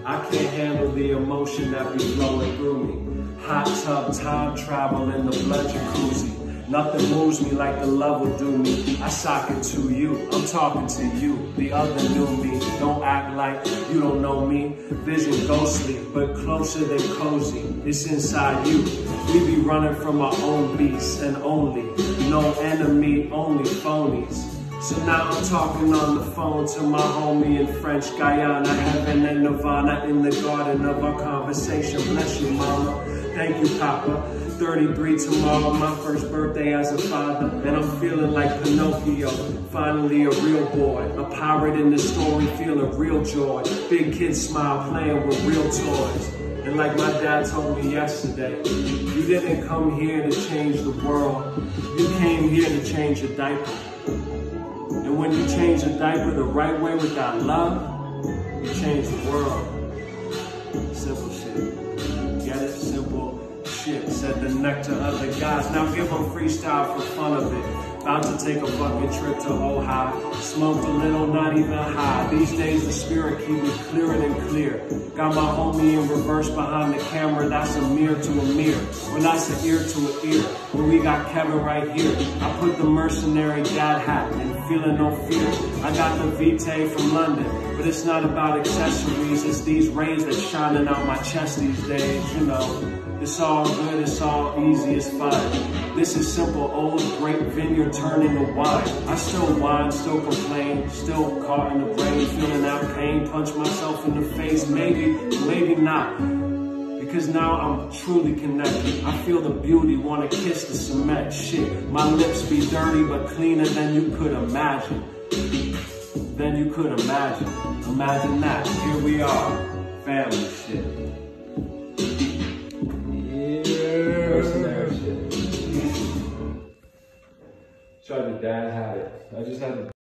I can't handle the emotion that be flowing through me. Hot tub, time travel in the blood jacuzzi. Nothing moves me like the love will do me. I sock it to you, I'm talking to you. The other new me, don't act like you don't know me. Vision ghostly, but closer than cozy. It's inside you. We be running from our own beasts and only. No enemy, only phonies. So now I'm talking on the phone to my homie in French Guyana. Heaven and Nirvana in the garden of our conversation. Bless you, mama. Thank you, papa. 33 tomorrow, my first birthday as a father. And I'm feeling like Pinocchio, finally a real boy. A pirate in the story, feeling real joy. Big kid smile, playing with real toys. And like my dad told me yesterday, you didn't come here to change the world. You came here to change a diaper. And when you change a diaper the right way with that love, you change the world. Simple shit. Get it? Simple shit. Said the neck to other guys. Now give them freestyle for fun of it. About to take a fucking trip to Ohio. Smoked a little, not even high. These days the spirit keep me clearer than clear. Got my homie in reverse behind the camera. That's a mirror to a mirror. Well, that's an ear to an ear. When we got Kevin right here. I put the mercenary dad hat and feeling no fear. I got the Vitae from London. But it's not about accessories. It's these rays that's shining out my chest these days, you know. It's all good, it's all easy, it's fine. This is simple, old, great vineyard turning to wine. I still whine, still complain, still caught in the brain, feeling that pain, punch myself in the face, maybe, maybe not. Because now I'm truly connected. I feel the beauty, wanna kiss the cement, shit. My lips be dirty, but cleaner than you could imagine. Than you could imagine. Imagine that, here we are, family shit. Mercenary shit. Tried to dad had it. I just had to